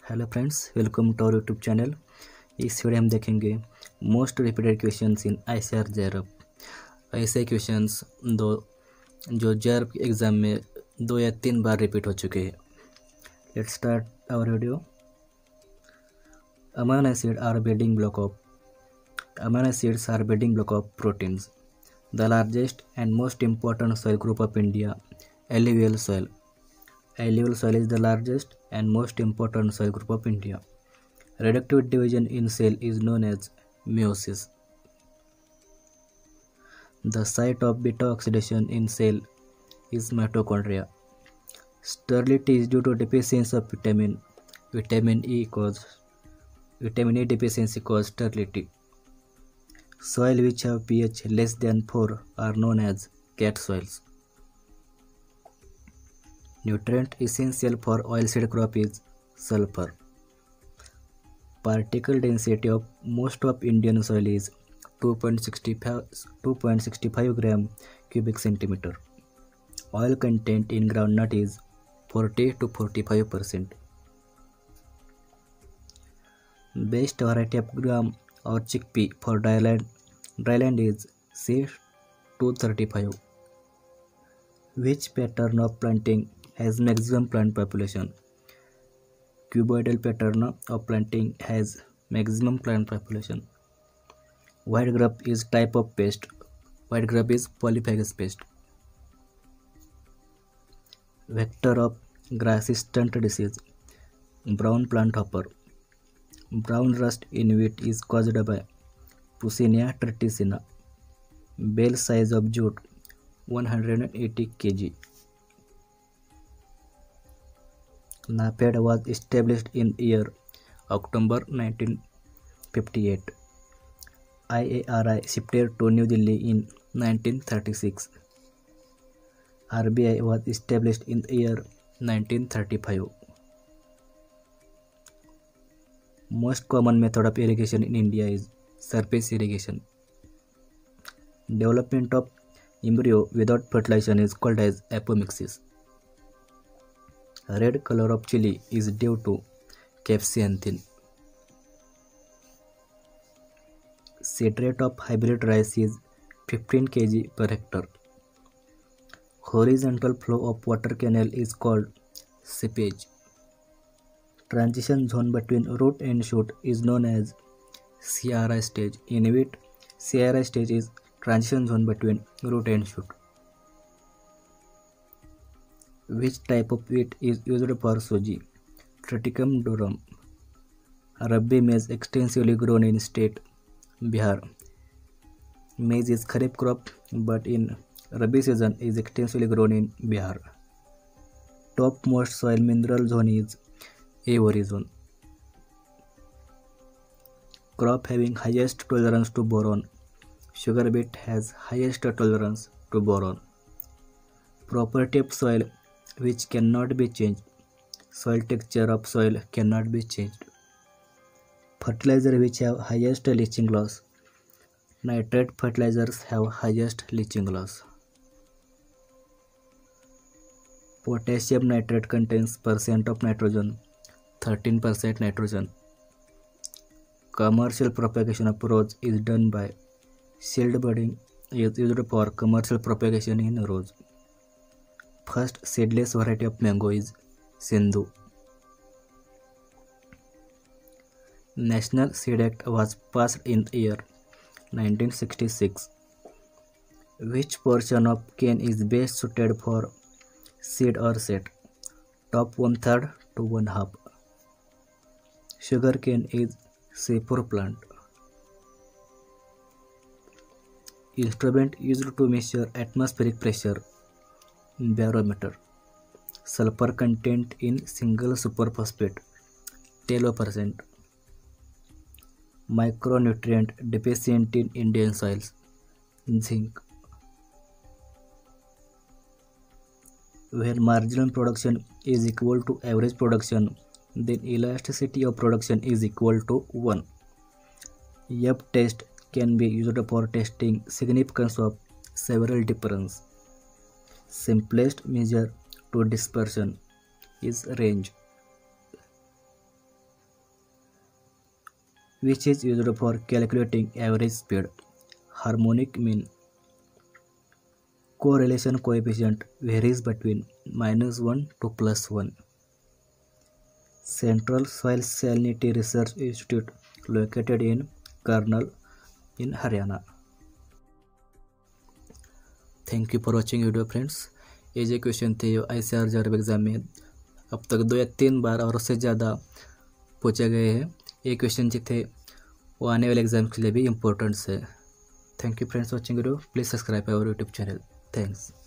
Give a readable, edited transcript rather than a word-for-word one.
Hello friends, welcome to our YouTube channel. इस video हम देखेंगे most repeated questions in ICR JRF. ऐसे questions दो जो जेआरएफ एग्ज़ाम में 2 या 3 बार रिपीट हो चुके हैं। Let's start our video. Amino acid are building block of amino acids are building block of proteins. The largest and most important soil group of India, alluvial soil. Alluvial soil is the largest and most important soil group of India. Reductive division in cell is known as meiosis. The site of beta oxidation in cell is mitochondria. Sterility is due to deficiency of vitamin E deficiency cause sterility. Soil which have pH less than 4 are known as cat soils. Nutrient essential for oilseed crop is sulfur. Particle density of most of Indian soil is 2.65 gram cubic centimeter. Oil content in groundnut is 40 to 45%. Best variety of gram or chickpea for dryland is C235. Which pattern of planting has maximum plant population? Cuboidal pattern of planting has maximum plant population. White grub is type of pest. White grub is polyphagous pest. Vector of grassy stunt disease. Brown plant hopper. Brown rust in wheat is caused by Puccinia triticina. Bale size of jute 180 kg. NAPED was established in year October 1958. IARI shifted to New Delhi in 1936. RBI was established in year 1935. Most common method of irrigation in India is surface irrigation. Development of embryo without fertilization is called as apomixis. Red color of chili is due to capsaicin. Seed rate of hybrid rice is 15 kg per hectare. Horizontal flow of water canal is called seepage. Transition zone between root and shoot is known as CRI stage. In wheat, CRI stage is transition zone between root and shoot. Which type of wheat is used for suji? Triticum durum. Rabi maize extensively grown in state Bihar. Maize is kharif crop, but in Rabi season is extensively grown in Bihar. Topmost soil mineral zone is Avery zone. Crop having highest tolerance to boron. Sugar beet has highest tolerance to boron. Property of soil which cannot be changed. Soil texture of soil cannot be changed. Fertilizer which have highest leaching loss. Nitrate fertilizers have highest leaching loss. Potassium nitrate contains percent of nitrogen, 13% nitrogen. Commercial propagation of rose is done by seed budding is used for commercial propagation in rose. First seedless variety of mango is Sindhu. National Seed Act was passed in year 1966. Which portion of cane is best suited for seed or set? Top 1/3 to 1/2. Sugar cane is Sepur plant. Instrument used to measure atmospheric pressure. Barometer. Sulfur content in single superphosphate 10%. Micronutrient deficient in Indian soils. Zinc. When marginal production is equal to average production, then elasticity of production is equal to 1. F test can be used for testing significance of several differences. Simplest measure to dispersion is range. which is used for calculating average speed. Harmonic mean. Correlation coefficient varies between -1 to +1. Central Soil Salinity Research Institute located in Karnal in Haryana. Thank you for watching video friends. ये जो question थे ICAR job exam में अब तक 2 या 3 बार और उससे ज़्यादा पूछे गए हैं। ये क्वेश्चन जो थे वो आने वाले एग्जाम के लिए भी इम्पोर्टेंट है। Thank you friends watching video. Please subscribe our YouTube channel. Thanks.